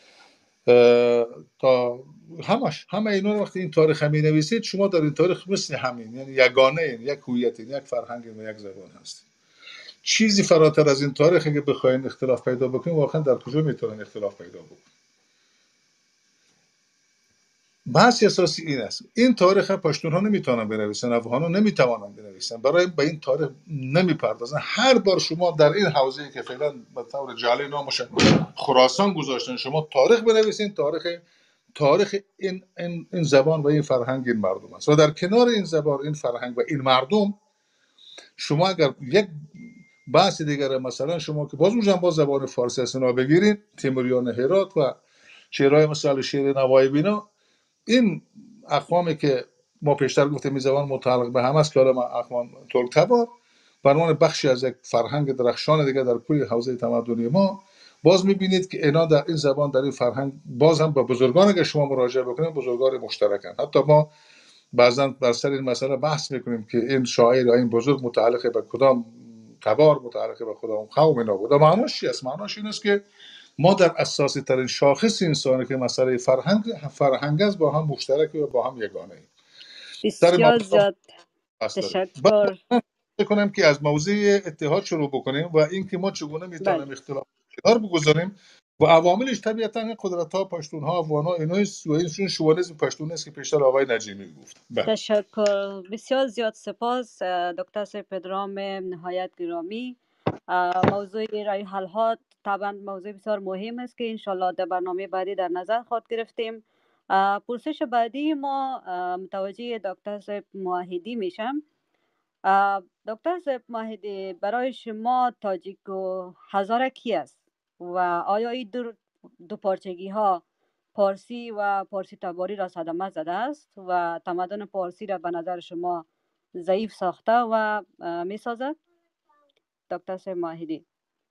Speaker 4: تا همش همه اینا وقتی این تاریخ می نویسید شما در این تاریخ مثل همین، یعنی یگانه این یک هویت، یک فرهنگ و یک زبان هست. چیزی فراتر از این تاریخی که بخواین اختلاف پیدا بکنید واقعا در کجا میتونن اختلاف پیدا بکنید؟ بحث اساسی این است. این تاریخ پشتون ها نمیتونن بنویسن، افغان ها نمیتوانن بنویسن، برای به این تاریخ نمیپردازن. هر بار شما در این حوزه که فعلا به طور جعلی نامش خراسان گذاشتن شما تاریخ بنویسین، تاریخ تاریخ این این این زبان و این فرهنگ این مردم است و در کنار این زبان، این فرهنگ و این مردم شما اگر یک بحث دیگر مثلا شما که باز اونجا با زبان فارسی اسنا بگیرید، تیموریان هرات و شعرهای مثل شعر نوای بینا، این اقوامی که ما پیشتر گفتیم زبان متعلق به هم است که حالا اقوام ترک تبار برمان بخشی از یک فرهنگ درخشان دیگه در کل حوزه تمدنی ما، باز میبینید که اینا در این زبان، در این فرهنگ باز هم با بزرگانی که شما مراجعه بکنید بزرگان مشترکن. حتی ما بعضا بر سر این مسئله بحث میکنیم که این شاعر یا این بزرگ متعلق به کدام تبار، متعلق به کدام قوم اینا بود. معناش چی است؟ معناش این است که ما در اساسی ترین شاخص انسانی که مسئله فرهنگ فرهنگ است با هم مشترک و با هم یگانه ایم.
Speaker 2: بسیار زیاد تشکر.
Speaker 4: بکنم که از موضوع اتحاد شروع بکنیم و اینکه ما چگونه میتونیم اختلاف کنار بگذاریم و عواملش طبیعتا قدرت‌ها، پشتون‌ها، افغان‌ها، اینا سوئیسشون شوالیسم پشتون است که پیشتر آقای نجیمی گفت.
Speaker 2: تشکر، بسیار زیاد سپاس دکتر سپدرام نهایت گرامی. موضوع رای حل ها طبعا موضوع بسیار مهم است که انشالله در برنامه بعدی در نظر خواهد گرفتیم اه، پرسش بعدی ما اه، متوجه دکتر صاحب موحدی میشم. اه، دکتر صاحب موحدی، برای شما تاجیک و هزاره کی است و آیا این دو, دو پارچگی ها پارسی و پارسی تباری را صدمه زده است و تمدن پارسی را به نظر شما ضعیف ساخته و می سازد؟ دکتر صاحب موحدی.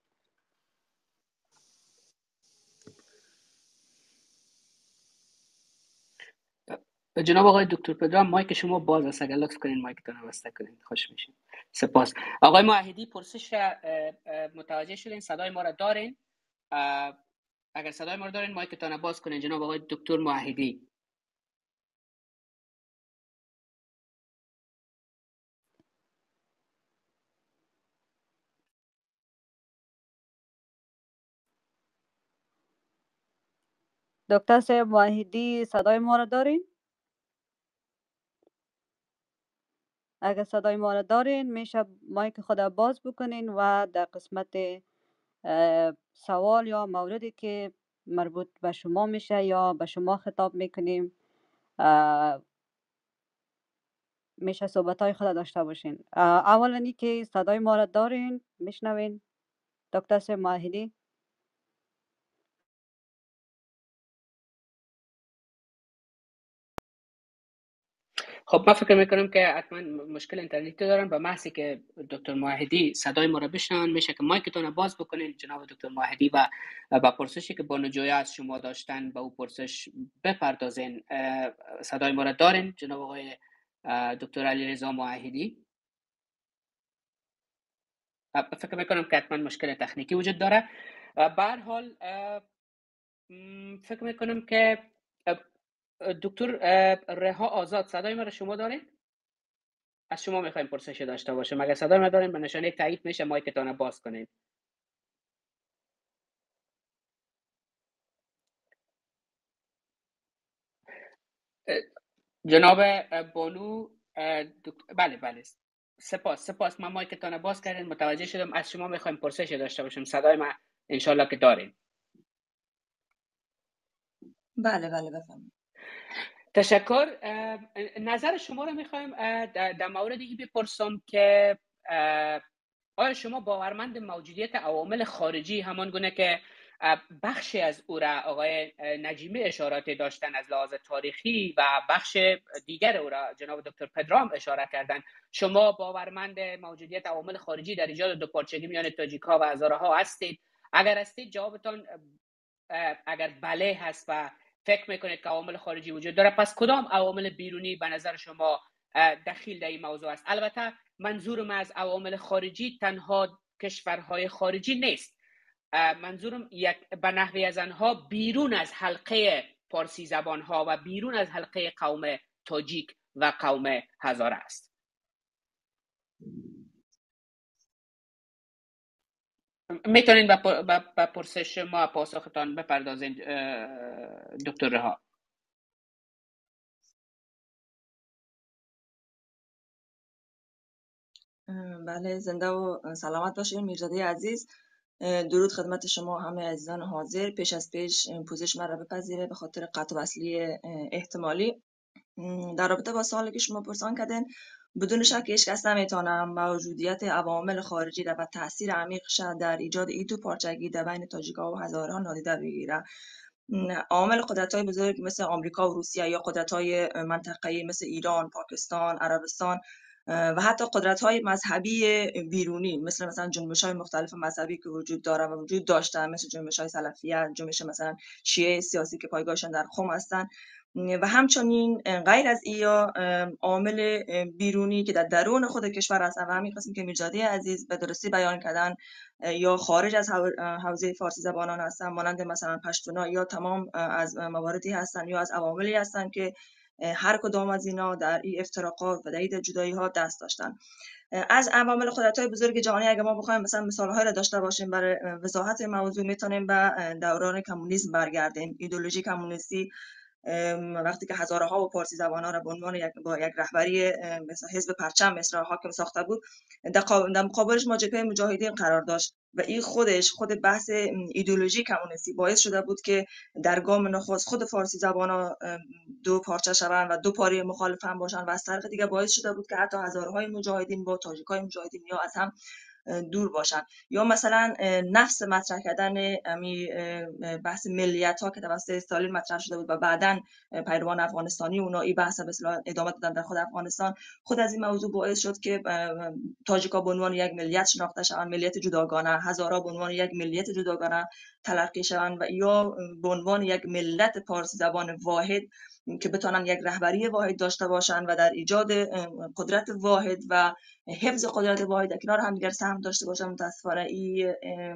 Speaker 1: جناب آقای دکتر پدرام، مایک شما باز است، اگر لطف کنین مایکتون رو بسته کنین خوش میشین. سپاس. آقای موحدی، پرسش را متوجه شدین؟ صدای ما را دارین؟ اگر صدای ما را دارین مایکتون رو باز کنین جناب آقای دکتر موحدی.
Speaker 2: دکتر صاحب موحدی، صدای ما را دارین؟ اگر صدای ما را دارین میشه مایک خود را باز بکنین و در قسمت سوال یا موردی که مربوط به شما میشه یا به شما خطاب میکنیم میشه صحبت های خود داشته باشین. اولا ای که صدای ما را دارین، میشنوین دکتر صاحب موحدی؟
Speaker 1: خب من فکر میکنم که حتما مشکل اینترنتی دارن. به محضی که دکتر موحدی صدای ما را بشنون میشه که مایکتون رو باز بکنین جناب دکتر موحدی و با پرسشی که بانوجویا از شما داشتن به او پرسش بپردازین. صدای ما را دارین جناب آقای دکتر علیرضا موحدی؟ فکر میکنم که حتما مشکل تکنیکی وجود داره. به هر حال فکر میکنم که دکتر رها آزاد، صدای ما را شما دارین؟ از شما میخوایم پرسش داشته باشم. اگر صدای ما دارین به نشانه تایید میشه مایکتون رو باز کنین. جناب بانو دکتر... بله بله سپاس سپاس من مایکتون رو باز کردین، متوجه شدم. از شما میخوایم پرسش داشته باشم. صدای ما انشالله که دارین.
Speaker 5: بله بله بفرمایید.
Speaker 1: تشکر. نظر شما رو میخوایم در مورد این بپرسم که آیا شما باورمند موجودیت عوامل خارجی همان گونه که بخشی از او را آقای نجیمی اشارات داشتن از لحاظ تاریخی و بخش دیگر او را جناب دکتر پدرام اشاره کردن، شما باورمند موجودیت عوامل خارجی در ایجاد دوپارچگی میان تاجیک ها و هزاره ها هستید؟ اگر هستید جوابتان اگر بله هست و فکر میکنید که عوامل خارجی وجود داره، پس کدام عوامل بیرونی به نظر شما دخیل در این موضوع است؟ البته منظورم از عوامل خارجی تنها کشورهای خارجی نیست. منظورم یک به نحوی از آنها بیرون از حلقه فارسی زبان ها و بیرون از حلقه قوم تاجیک و قوم هزاره است. میتونین به پرسش ما پاسختان بپردازین دکتر رها؟
Speaker 5: بله، زنده و سلامت باشید میرزاده عزیز. درود خدمت شما همه عزیزان حاضر. پیش از پیش پوزش من را بپذیره به خاطر قطع وصلی احتمالی. در رابطه با سوالی که شما پرسان کردین، بدون شک هیچ کس نمیتونه موجودیت عوامل خارجی را و تاثیر عمیق شد در ایجاد این دو پارچگی در بین تاجیک‌ها و هزاره‌ها نادیده بگیره. عوامل قدرت‌های بزرگ مثل آمریکا و روسیه یا قدرت‌های منطقه‌ای مثل ایران، پاکستان، عربستان و حتی قدرت‌های مذهبی بیرونی مثل مثلا جنبش‌های مختلف مذهبی که وجود داره و وجود داشتن، مثل جنبش‌های سلفیه، جنبش مثلا شیعه سیاسی که پایگاهشان در قم هستند، و همچنین غیر از ایا عامل بیرونی که در درون خود کشور هستند و همین قسم که میرزاده عزیز به درستی بیان کردن یا خارج از حوزه فارسی زبانان هستند، مانند مثلا پشتونا، یا تمام از مواردی هستند یا از عواملی هستند که هر کدام از اینا در این افتراقات و در این جدایی ها دست داشتن. از عوامل قدرت‌های بزرگ جهانی اگه ما بخوایم مثلا مثال‌های را داشته باشیم برای وضاحت موضوع، میتونیم به دوران کمونیسم برگردیم. ایدئولوژی کمونیستی وقتی که هزاره ها و پارسی زبان ها را به عنوان یک با یک رهبری مثل حزب پرچم مثل حاکم ساخته بود، در مقابلش ما جبهه مجاهدین قرار داشت و این خودش خود بحث ایدئولوژی کمونیستی باعث شده بود که در گام نخست خود فارسی زبان ها دو پارچه شوند و دو پاره مخالف هم باشند و از طریق دیگه باعث شده بود که حتی هزاره های مجاهدین با تاجیک های مجاهدین یا از هم دور باشن. یا مثلا نفس مطرح کردن امی بحث ملیت ها که توسط استالین مطرح شده بود و بعداً پیروان افغانستانی اونا این بحث به اصطلاح ادامه دادن در خود افغانستان، خود از این موضوع باعث شد که تاجیک‌ها به عنوان یک ملیت شناخته شوند، ملیت جداگانه، هزارا به عنوان یک ملیت جداگانه تلقی شوند و یا به عنوان یک ملت پارسی زبان واحد که بتونن یک رهبری واحد داشته باشند و در ایجاد قدرت واحد و حفظ قدرت واحد در کنار هم دیگر سهم داشته باشند. متاسفانه این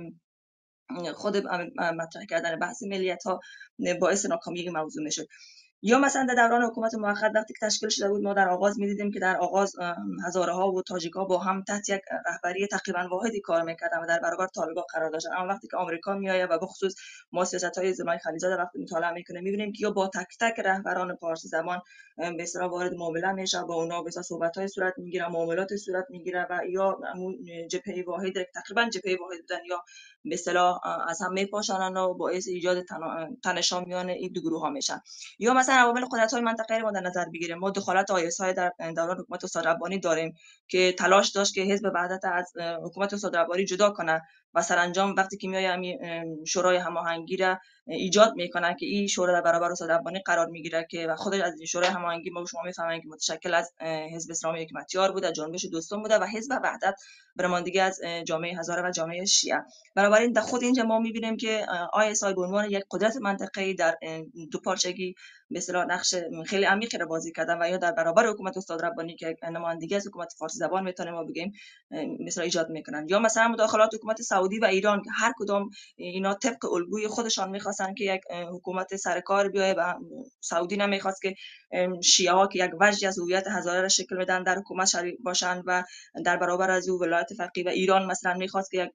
Speaker 5: خود مطرح کردن بحث ملیت ها باعث ناکامی این موضوع میشد. یا مثلا در دوران حکومت موقت وقتی که تشکیل شده بود، ما در آغاز می‌دیدیم که در آغاز هزاره ها و تاجیک ها با هم تحت یک رهبری تقریبا واحدی کار می‌کردند و در برابر طالبان قرار داشتند. اما وقتی که آمریکا میآید و به خصوص ما سیاست‌های زمای خلیزاده وقتی مطالعه می‌کنیم می‌بینیم که یا با تک تک رهبران پارسی زبان به اصطلاح وارد معامله میشه، با اونا به اصطلاح صحبت‌های صورت می‌گیره، معاملات صورت می‌گیره و یا همون جبهه واحد تقریبا جبهه واحد بودن یا به اصطلاح از هم میپاشانن و باعث ایجاد تنش‌ها میان این دو گروه ها میشن. یا مثلا عوامل قدرت‌های منطقه‌ای رو در نظر بگیریم، ما دخالت آیس‌های در دوران حکومت استاد ربانی داریم که تلاش داشت که حزب وحدت از حکومت استاد ربانی جدا کنه و سرانجام وقتی که میاد همین شورای هماهنگی را ایجاد میکنه که این شورا در برابر استاد ربانی قرار میگیره که و خودش از این شورای هماهنگی ما شما میفهمید که متشکل از حزب اسلامی حکمتیار بوده، جنبش دوستان بوده و حزب وحدت برماندگی از جامعه هزاره و جامعه شیعه. بنابراین در خود اینجا ما میبینیم که آی اس آی به عنوان یک قدرت منطقه‌ای در دو پارچگی به اصطلاح نقش خیلی عمیقی را بازی کردن و یا در برابر حکومت استاد ربانی که نمایندگی از حکومت فارسی زبان میتونه ما بگیم مثلا ایجاد میکنن. یا مثلا مداخلات حکومت سعودی و ایران که هر کدام اینا طبق الگوی خودشان میخواستن که یک حکومت سرکار بیاید و سعودی نمیخواست که شیعه ها که یک وجهی از هویت هزاره را شکل بدن در حکومت شریک باشند و در برابر از او ولایت فقیه و ایران مثلا میخواست که یک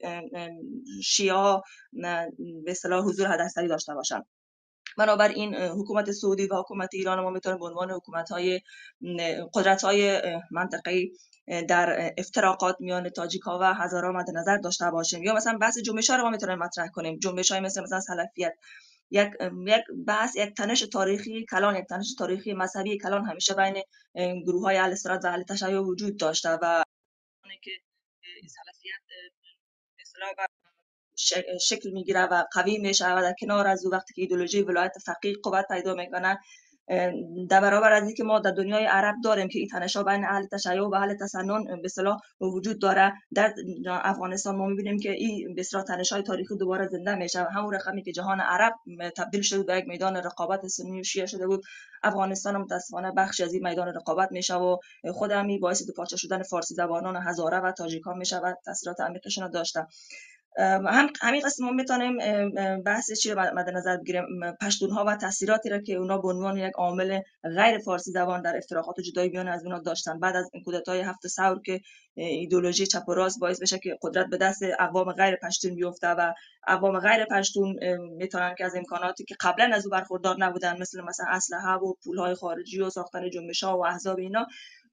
Speaker 5: شیعه ها به اصطلاح حضور حداکثری داشته باشند. بنابراین حکومت سعودی و حکومت ایران ما میتونیم به عنوان حکومت‌های قدرت‌های منطقه‌ای در افتراقات میان تاجیک‌ها و هزاره مد نظر داشته باشیم. یا مثلا بحث جنبش‌ها رو ما میتونیم مطرح کنیم، جنبش‌های مثل مثلا سلفیت، یک یک بحث یک تنش تاریخی کلان، یک تنش تاریخی مذهبی کلان همیشه بین گروه‌های اهل سنت و اهل تشیع وجود داشته و که سلفیت به اصطلاح شکل میگیره و قوی میشه و در کنار از او وقتی که ایدئولوژی ولایت فقیه قوت پیدا میکنه در برابر از اینکه ما در دنیای عرب داریم که این تنش‌ها بین اهل تشیع و اهل تسنن به اصطلاح وجود داره، در افغانستان ما میبینیم که این به اصطلاح تنش‌های تاریخی دوباره زنده میشه و همون رقمی که جهان عرب تبدیل شده به یک میدان رقابت سنی و شیعه شده بود، افغانستان هم متأسفانه بخشی از این میدان رقابت میشه و خود همین باعث دو پارچه شدن فارسی زبانان هزاره و تاجیکان میشه و تاثیرات عمیقشون داشته. هم همین قسم ما میتونیم بحث چی رو مد نظر بگیریم، پشتون ها و تاثیراتی را که اونا به عنوان یک عامل غیر فارسی زبان در افتراقات و جدایی میان از اونا داشتن بعد از کودتای هفت ثور که ایدئولوژی چپ و راست باعث بشه که قدرت به دست اقوام غیر پشتون بیفته و اقوام غیر پشتون میتونن که از امکاناتی که قبلا از او برخوردار نبودن مثل مثلا اسلحه و پولهای خارجی و ساختن جنبش‌ها و احزاب اینا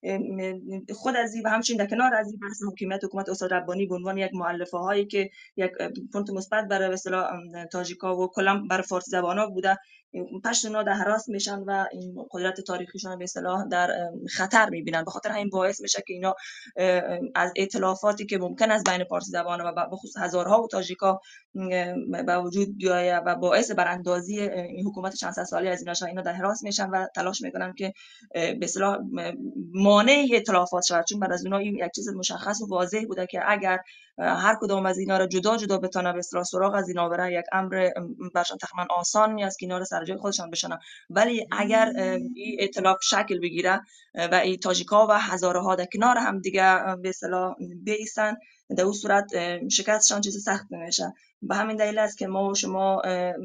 Speaker 5: خود از این و همچنین در کنار از این بحث حکومت حکومت استاد ربانی به عنوان یک مؤلفه هایی که یک پونت مثبت برای به اصطلاح تاجیکا و کلا برای فارسی زبانا بوده، پشتونا در هراس میشن و این قدرت تاریخیشون به اصطلاح در خطر میبینن. به خاطر همین باعث میشه که اینا از ائتلافاتی که ممکن است بین فارسی زبانا و به خصوص هزارها و تاجیکا به وجود بیاید و باعث براندازی این حکومت چند صد ساله از اینا شه، اینا در هراس میشن و تلاش میکنن که به اصطلاح مانع ائتلافات شود، چون بعد از اونها این یک چیز مشخص و واضح بوده که اگر هر کدام از اینا را جدا جدا بتونه به اصطلاح سراغ از اینا بره یک امر برشان تقریبا آسان نیست که اینا را سر جای خودشان بشنن. ولی اگر این ائتلاف شکل بگیره و این تاجیکا و هزاره ها در کنار هم دیگه به اصطلاح بیستن، در اون صورت شکستشان چیز سخت نمیشه. به همین دلیل است که ما و شما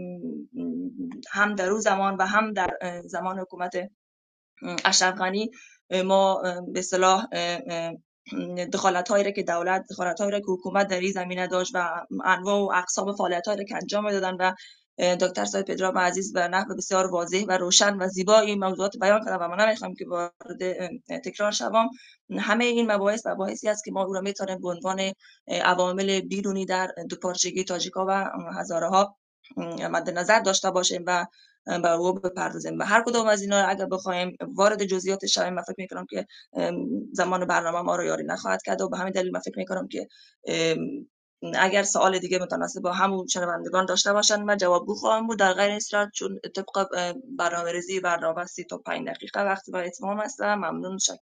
Speaker 5: هم در اون زمان و هم در زمان حکومت اشرف غنی ما به اصطلاح دخالت‌هایی را که دولت دخالت‌هایی را که حکومت در این زمینه داشت و انواع و اقسام فعالیت‌هایی را که انجام می‌دادن و دکتر صاحب پدرام عزیز به نحو بسیار واضح و روشن و زیبا این موضوعات بیان کردم و من نمیخوام که وارد تکرار شوم. همه این مباحث مباحثی است که ما او را میتونیم به عنوان عوامل بیرونی در دو پارچگی تاجیک‌ها و هزاره‌ها مد نظر داشته باشیم و به او بپردازیم. و هر کدام از اینا اگر بخوایم وارد جزئیات شویم، من فکر می‌کنم که زمان برنامه ما رو یاری نخواهد کرد و به همین دلیل من فکر می‌کنم که اگر سوال دیگه متناسب با همون شنوندگان داشته باشن من جوابگو خواهم بود. در غیر این صورت چون طبق برنامه‌ریزی برنامه سی تا پنج دقیقه وقت برای اتمام است. ممنون.